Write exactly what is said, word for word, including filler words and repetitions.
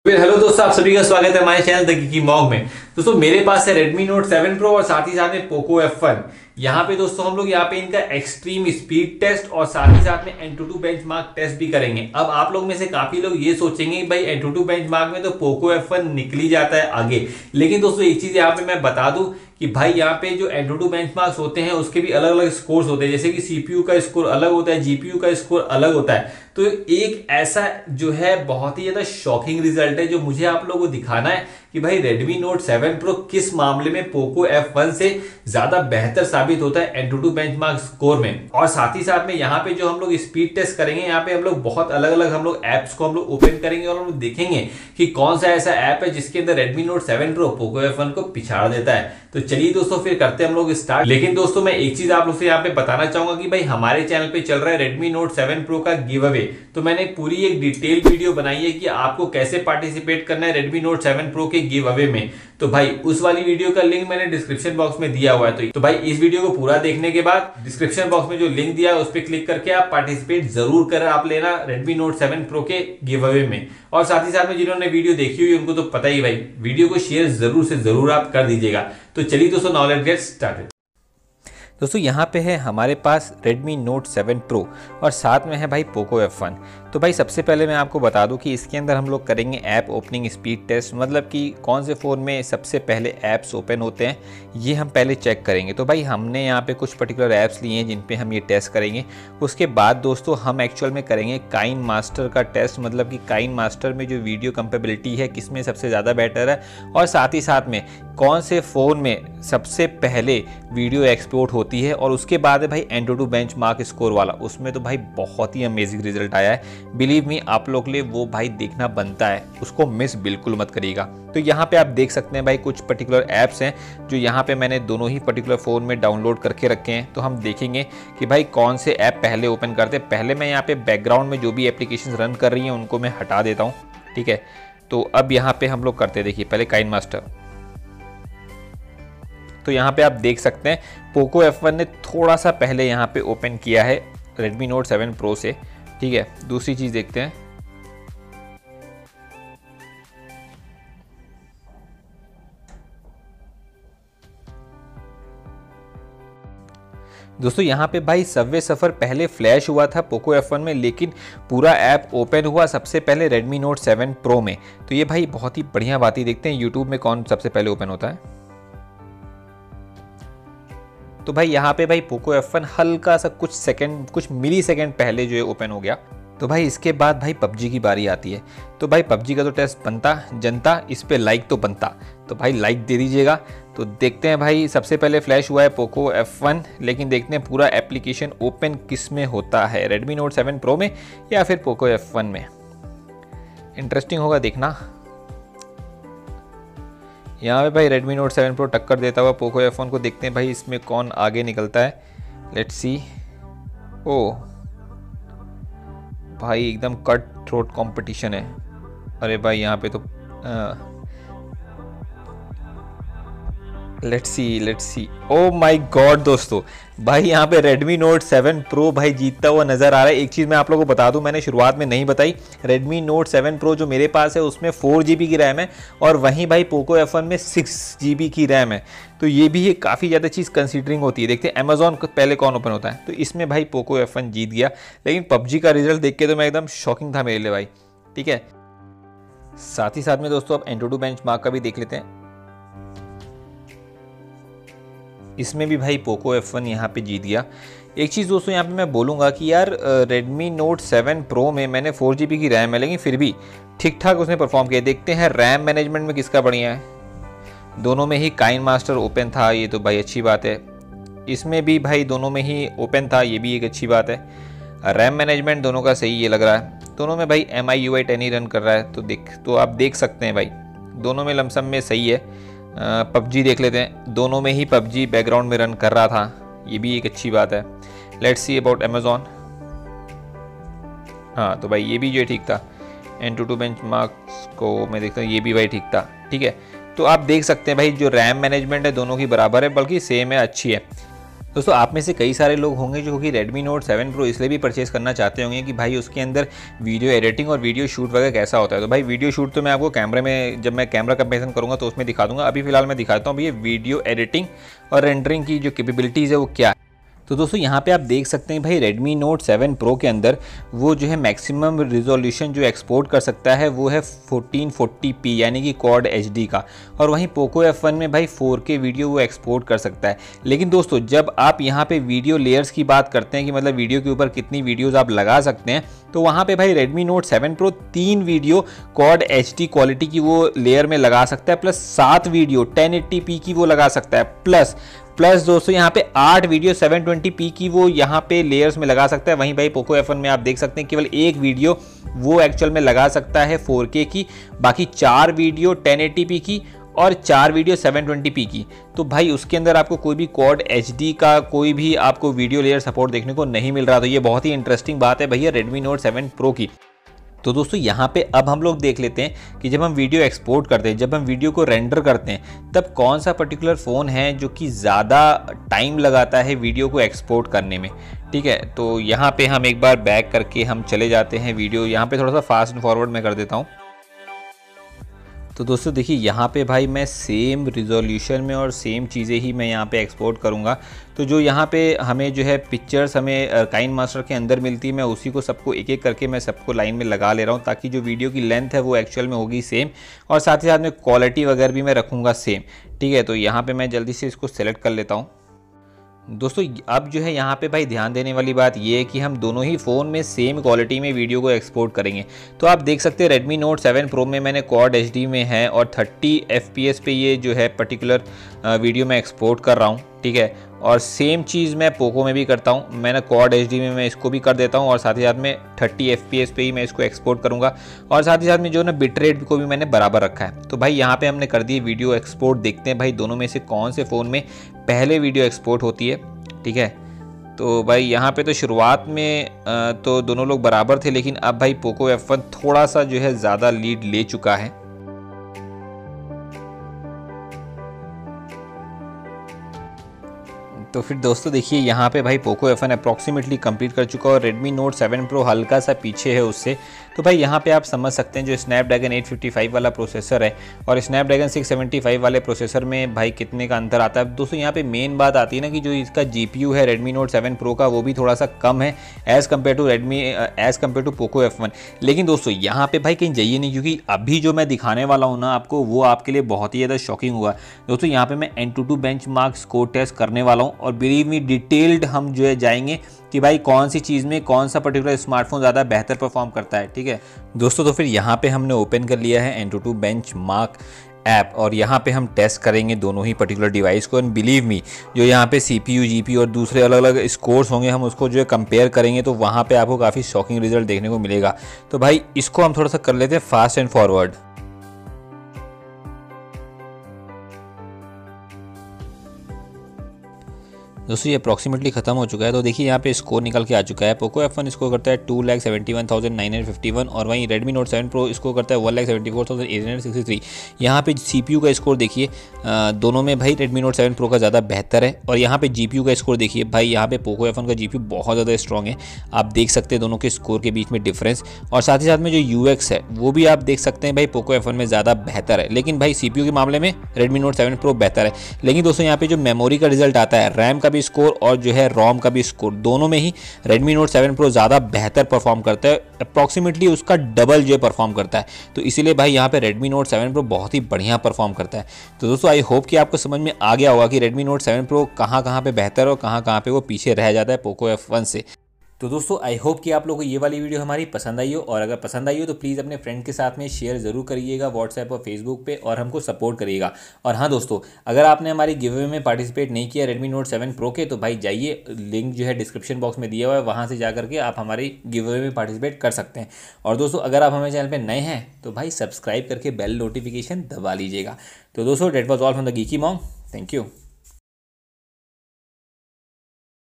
फिर हेलो दोस्तों, आप सभी का स्वागत है हमारे चैनल द की मॉग में। दोस्तों मेरे पास है Redmi Note सेवन Pro और साथ ही साथ में Poco एफ वन। यहाँ पे दोस्तों हम लोग यहाँ पे इनका एक्सट्रीम स्पीड टेस्ट और साथ ही साथ में एंटूटू बेंचमार्क टेस्ट भी करेंगे। अब आप लोग में से काफी लोग ये सोचेंगे कि भाई एंटूटू बेंचमार्क में तो Poco एफ वन निकल ही जाता है आगे, लेकिन दोस्तों एक चीज यहाँ पे मैं बता दूं कि भाई यहाँ पे जो एंटूटू बेंचमार्क्स होते हैं उसके भी अलग अलग स्कोर्स होते हैं। जैसे कि सीपीयू का स्कोर अलग होता है, जीपीयू का स्कोर अलग होता है। तो एक ऐसा जो है बहुत ही ज्यादा शॉकिंग रिजल्ट है जो मुझे आप लोगों को दिखाना है कि भाई Redmi Note सेवन Pro किस मामले में Poco एफ वन से ज्यादा बेहतर साबित होता है एंटूटू बेंचमार्क स्कोर में। और साथ ही साथ में यहाँ पे जो हम लोग स्पीड टेस्ट करेंगे, यहाँ पे हम लोग बहुत अलग अलग हम लोग एप्स को हम लोग ओपन करेंगे और हम लोग देखेंगे कि कौन सा ऐसा ऐप है जिसके अंदर Redmi Note seven Pro Poco F one को पिछाड़ देता है। तो चलिए दोस्तों फिर करते हैं हम लोग स्टार्ट। लेकिन दोस्तों मैं एक चीज आप लोग से यहाँ पे बताना चाहूंगा कि भाई हमारे चैनल पे चल रहा है Redmi Note सेवन Pro का गिव अवे। तो मैंने पूरी एक डिटेल वीडियो बनाई है कि आपको कैसे पार्टिसिपेट करना है Redmi Note सेवन Pro के गिव अवे में। तो भाई उस वाली वीडियो का लिंक मैंने डिस्क्रिप्शन बॉक्स में दिया हुआ है। तो, तो भाई इस वीडियो को पूरा देखने के बाद डिस्क्रिप्शन बॉक्स में जो लिंक दिया है उस पर क्लिक करके आप पार्टिसिपेट जरूर कर आप लेना Redmi Note सेवन Pro के गिव अवे में। और साथ ही साथ में जिन्होंने वीडियो देखी हुई उनको तो पता ही भाई, वीडियो को शेयर जरूर से जरूर आप कर दीजिएगा। तो चलिए दोस्तों, नाउ लेट्स गेट स्टार्टेड। दोस्तों यहाँ पे है हमारे पास Redmi Note सेवन Pro और साथ में है भाई Poco एफ वन। तो भाई सबसे पहले मैं आपको बता दूं कि इसके अंदर हम लोग करेंगे ऐप ओपनिंग स्पीड टेस्ट, मतलब कि कौन से फ़ोन में सबसे पहले ऐप्स ओपन होते हैं ये हम पहले चेक करेंगे। तो भाई हमने यहाँ पे कुछ पर्टिकुलर ऐप्स लिए हैं जिन पे हम ये टेस्ट करेंगे। उसके बाद दोस्तों हम एक्चुअल में करेंगे काइनमास्टर का टेस्ट, मतलब कि काइनमास्टर में जो वीडियो कंपेबिलिटी है किस में सबसे ज़्यादा बेटर है और साथ ही साथ में कौन से फ़ोन में सबसे पहले वीडियो एक्सपोर्ट होती है। और उसके बाद है भाई एंटूटू बेंचमार्क स्कोर वाला, उसमें तो भाई बहुत ही अमेजिंग रिजल्ट आया है। बिलीव मी आप लोग के लिए वो भाई देखना बनता है, उसको मिस बिल्कुल मत करिएगा। तो यहाँ पे आप देख सकते हैं भाई कुछ पर्टिकुलर ऐप्स हैं जो यहाँ पे मैंने दोनों ही पर्टिकुलर फ़ोन में डाउनलोड करके रखे हैं। तो हम देखेंगे कि भाई कौन से ऐप पहले ओपन करते हैं। पहले मैं यहाँ पे बैकग्राउंड में जो भी एप्लीकेशन रन कर रही हैं उनको मैं हटा देता हूँ, ठीक है। तो अब यहाँ पे हम लोग करते हैं, देखिए पहले काइनमास्टर। तो यहाँ पे आप देख सकते हैं Poco एफ वन ने थोड़ा सा पहले यहाँ पे ओपन किया है Redmi Note सेवन Pro से, ठीक है। दूसरी चीज़ देखते हैं, दोस्तों यहाँ पे भाई सबवे सफ़र पहले फ्लैश हुआ था Poco एफ वन में, लेकिन पूरा ऐप ओपन हुआ सबसे पहले Redmi Note सेवन Pro में। तो ये भाई बहुत ही बढ़िया बात ही। देखते हैं यूट्यूब में कौन सबसे पहले ओपन होता है। तो भाई यहाँ पे भाई Poco एफ वन हल्का सा कुछ सेकंड कुछ मिली सेकंड पहले जो है ओपन हो गया। तो भाई इसके बाद भाई पबजी की बारी आती है। तो भाई पबजी का तो टेस्ट बनता जनता, इस पे लाइक तो बनता, तो भाई लाइक दे दीजिएगा। तो देखते हैं भाई सबसे पहले फ्लैश हुआ है Poco एफ वन, लेकिन देखते हैं पूरा एप्लीकेशन ओपन किस में होता है, Redmi Note सेवन Pro में या फिर Poco एफ वन में। इंटरेस्टिंग होगा देखना। यहाँ पे भाई Redmi Note सेवन Pro टक्कर देता हुआ Poco एफ वन को। देखते हैं भाई इसमें कौन आगे निकलता है। Let's see. ओ भाई एकदम कट थ्रोट कंपटीशन है। अरे भाई यहाँ पे तो let's see let's see oh my god दोस्तों, भाई यहाँ पे Redmi Note सेवन Pro भाई जीतता हुआ नज़र आ रहा है। एक चीज़ मैं आप लोगों को बता दूं, मैंने शुरुआत में नहीं बताई, Redmi Note सेवन Pro जो मेरे पास है उसमें फोर जी बी की रैम है और वहीं भाई Poco एफ वन में सिक्स जी बी की रैम है। तो ये भी एक काफ़ी ज़्यादा चीज़ कंसिडरिंग होती है। देखते हैं अमेजॉन को पहले कौन ओपन होता है। तो इसमें भाई Poco एफ वन जीत गया, लेकिन पबजी का रिजल्ट देख के तो मैं एकदम शॉकिंग था मेरे लिए भाई, ठीक है। साथ ही साथ में दोस्तों अब एंटूटू बेंचमार्क का भी देख लेते हैं। इसमें भी भाई Poco एफ वन यहाँ पे जीत गया। एक चीज़ दोस्तों यहाँ पे मैं बोलूँगा कि यार Redmi Note सेवन Pro में मैंने फोर जी बी की रैम है, लेकिन फिर भी ठीक ठाक उसने परफॉर्म किया। देखते हैं रैम मैनेजमेंट में किसका बढ़िया है। दोनों में ही काइनमास्टर ओपन था, ये तो भाई अच्छी बात है। इसमें भी भाई दोनों में ही ओपन था, ये भी एक अच्छी बात है। रैम मैनेजमेंट दोनों का सही ये लग रहा है। दोनों में भाई M I U I ten ही रन कर रहा है। तो देख तो आप देख सकते हैं भाई दोनों में लमसम में सही है। पबजी देख लेते हैं, दोनों में ही पबजी बैकग्राउंड में रन कर रहा था, ये भी एक अच्छी बात है। Let's see about Amazon. हाँ तो भाई ये भी जो ठीक था। एंटूटू बेंचमार्क्स को मैं देखता हूँ, ये भी भाई ठीक था, ठीक है। तो आप देख सकते हैं भाई जो रैम मैनेजमेंट है दोनों की बराबर है, बल्कि सेम है, अच्छी है। दोस्तों आप में से कई सारे लोग होंगे जो कि Redmi Note सेवन Pro इसलिए भी परचेस करना चाहते होंगे कि भाई उसके अंदर वीडियो एडिटिंग और वीडियो शूट वगैरह कैसा होता है। तो भाई वीडियो शूट तो मैं आपको कैमरे में, जब मैं कैमरा कंपेरिजन करूँगा तो उसमें दिखा दूंगा। अभी फिलहाल मैं दिखाता हूँ भैया वीडियो एडिटिंग और रेंडरिंग की जो कैपेबिलिटीज़ है वो क्या है। तो दोस्तों यहाँ पे आप देख सकते हैं भाई Redmi Note सेवन Pro के अंदर वो जो है मैक्सिमम रिजोल्यूशन जो एक्सपोर्ट कर सकता है वो है फोर्टीन फोर्टी पी यानी कि क्वाड एच डी का, और वहीं Poco एफ वन में भाई फोर के वीडियो वो एक्सपोर्ट कर सकता है। लेकिन दोस्तों जब आप यहाँ पे वीडियो लेयर्स की बात करते हैं कि मतलब वीडियो के ऊपर कितनी वीडियोज़ आप लगा सकते हैं, तो वहाँ पर भाई Redmi Note सेवन Pro तीन video quad H D quality की वो लेयर में लगा सकता है, प्लस सात वीडियो टेन एट्टी पी की वो लगा सकता है, प्लस प्लस दोस्तों यहाँ पे आठ वीडियो सेवन ट्वेंटी पी की वो यहाँ पे लेयर्स में लगा सकता है। वहीं भाई Poco एफ वन में आप देख सकते हैं केवल एक वीडियो वो एक्चुअल में लगा सकता है फोर के की, बाकी चार वीडियो टेन एट्टी पी की और चार वीडियो सेवन ट्वेंटी पी की। तो भाई उसके अंदर आपको कोई भी क्वाड एच डी का कोई भी आपको वीडियो लेयर सपोर्ट देखने को नहीं मिल रहा। तो ये बहुत ही इंटरेस्टिंग बात है भैया Redmi Note सेवन Pro की। तो दोस्तों यहाँ पे अब हम लोग देख लेते हैं कि जब हम वीडियो एक्सपोर्ट करते हैं, जब हम वीडियो को रेंडर करते हैं, तब कौन सा पर्टिकुलर फ़ोन है जो कि ज़्यादा टाइम लगाता है वीडियो को एक्सपोर्ट करने में। ठीक है, तो यहाँ पे हम एक बार बैक करके हम चले जाते हैं वीडियो, यहाँ पे थोड़ा सा फास्ट एंड फॉरवर्ड मैं कर देता हूँ। तो दोस्तों देखिए यहाँ पे भाई मैं सेम रिजोल्यूशन में और सेम चीज़ें ही मैं यहाँ पे एक्सपोर्ट करूँगा। तो जो यहाँ पे हमें जो है पिक्चर्स हमें काइनमास्टर के अंदर मिलती है, मैं उसी को सबको एक एक करके मैं सबको लाइन में लगा ले रहा हूँ, ताकि जो वीडियो की लेंथ है वो एक्चुअल में होगी सेम, और साथ ही साथ में क्वालिटी वगैरह भी मैं रखूँगा सेम। ठीक है, तो यहाँ पर मैं जल्दी से इसको सेलेक्ट कर लेता हूँ। दोस्तों अब जो है यहाँ पे भाई ध्यान देने वाली बात ये है कि हम दोनों ही फ़ोन में सेम क्वालिटी में वीडियो को एक्सपोर्ट करेंगे। तो आप देख सकते हैं Redmi Note सेवन Pro में मैंने क्वाड एच डी में है और थर्टी एफ पी एस पे ये जो है पर्टिकुलर वीडियो में एक्सपोर्ट कर रहा हूँ। ठीक है, और सेम चीज़ मैं पोको में भी करता हूँ, मैंने क्वाड एच डी में मैं इसको भी कर देता हूँ और साथ ही साथ में थर्टी एफ पी एस पे ही मैं इसको एक्सपोर्ट करूँगा, और साथ ही साथ में जो ना बिट रेट को भी मैंने बराबर रखा है। तो भाई यहाँ पे हमने कर दी वीडियो एक्सपोर्ट। देखते हैं भाई दोनों में से कौन से फ़ोन में पहले वीडियो एक्सपोर्ट होती है। ठीक है, तो भाई यहाँ पे तो शुरुआत में तो दोनों लोग बराबर थे, लेकिन अब भाई Poco एफ वन थोड़ा सा जो है ज़्यादा लीड ले चुका है। तो फिर दोस्तों देखिए यहाँ पे भाई Poco F one approximately complete कर चुका है और Redmi Note सेवन Pro हल्का सा पीछे है उससे। तो भाई यहाँ पे आप समझ सकते हैं जो स्नैपड्रैगन एट फिफ्टी फाइव वाला प्रोसेसर है और स्नैपड्रैगन सिक्स सेवेंटी फाइव वाले प्रोसेसर में भाई कितने का अंतर आता है। दोस्तों यहाँ पे मेन बात आती है ना कि जो इसका जीपीयू है Redmi Note सेवन Pro का वो भी थोड़ा सा कम है as compare to Redmi as compare to Poco F one. लेकिन दोस्तों यहाँ पे भाई कहीं जाइए नहीं, क्योंकि अभी जो मैं दिखाने वाला हूँ ना आपको वो आपके लिए बहुत ही ज़्यादा शॉकिंग हुआ। दोस्तों यहाँ पे मैं एंटूटू बेंचमार्क स्कोर टेस्ट करने वाला हूँ और बिलीव मी डिटेल्ड हम जो है जाएंगे कि भाई कौन सी चीज़ में कौन सा पर्टिकुलर स्मार्टफोन ज़्यादा बेहतर परफॉर्म करता है। ठीक है दोस्तों, तो फिर यहाँ पे हमने ओपन कर लिया है एंटूटू बेंचमार्क ऐप और यहाँ पे हम टेस्ट करेंगे दोनों ही पर्टिकुलर डिवाइस को। एंड बिलीव मी जो यहाँ पे सीपीयू जीपीयू और दूसरे अलग अलग स्कोर्स होंगे हम उसको जो है कंपेयर करेंगे तो वहाँ पे आपको काफ़ी शॉकिंग रिजल्ट देखने को मिलेगा। तो भाई इसको हम थोड़ा सा कर लेते हैं फास्ट एंड फॉरवर्ड। दोस्तों ये अप्रॉक्सीमेटली खत्म हो चुका है। तो देखिए यहाँ पे स्कोर निकल के आ चुका है। पोको एफ वन स्कोर करता है two lakh seventy one thousand nine hundred fifty one और वहीं Redmi Note seven Pro score करता है one lakh seventy four thousand eight hundred sixty three. यहाँ पे सीपीयू का स्कोर देखिए दोनों में भाई Redmi Note सेवन Pro का ज़्यादा बेहतर है और यहाँ पे जीपीयू का स्कोर देखिए भाई यहाँ पे पोको एफ वन का जीपीयू बहुत ज़्यादा स्ट्रॉग है। आप देख सकते हैं दोनों के स्कोर के बीच में डिफरेंस, और साथ ही साथ में जो यूएक्स है वो भी आप देख सकते हैं भाई पोको एफ वन में ज़्यादा बेहतर है। लेकिन भाई सीपीयू के मामले में Redmi Note सेवन Pro बेहतर है। लेकिन दोस्तों यहाँ पे जो मेमोरी का रिजल्ट आता है, रैम का भी स्कोर और जो है रोम का भी स्कोर, दोनों में ही Redmi Note सेवन Pro ज़्यादा बेहतर परफॉर्म करता है, अप्रॉक्सीमेटली उसका डबल जो परफॉर्म करता है। तो इसीलिए भाई यहाँ पे Redmi Note सेवन Pro बहुत ही बढ़िया परफॉर्म करता है। तो दोस्तों आई होप कि आपको समझ में आ गया होगा कि Redmi Note सेवन Pro कहाँ कहाँ पे बेहतर और कहाँ कहाँ पे वो पीछे रह जाता है Poco एफ वन से। तो दोस्तों आई होप कि आप लोगों को ये वाली वीडियो हमारी पसंद आई हो, और अगर पसंद आई हो तो प्लीज़ अपने फ्रेंड के साथ में शेयर ज़रूर करिएगा व्हाट्सएप और फेसबुक पे, और हमको सपोर्ट करिएगा। और हाँ दोस्तों, अगर आपने हमारी गिव अवे में पार्टिसिपेट नहीं किया Redmi Note सेवन Pro के, तो भाई जाइए, लिंक जो है डिस्क्रिप्शन बॉक्स में दिया हुआ है, वहाँ से जा करके आप हमारी गिव अवे में पार्टिसिपेट कर सकते हैं। और दोस्तों अगर आप हमारे चैनल पर नए हैं तो भाई सब्सक्राइब करके बेल नोटिफिकेशन दबा लीजिएगा। तो दोस्तों that was all from the geeky mom. Thank you.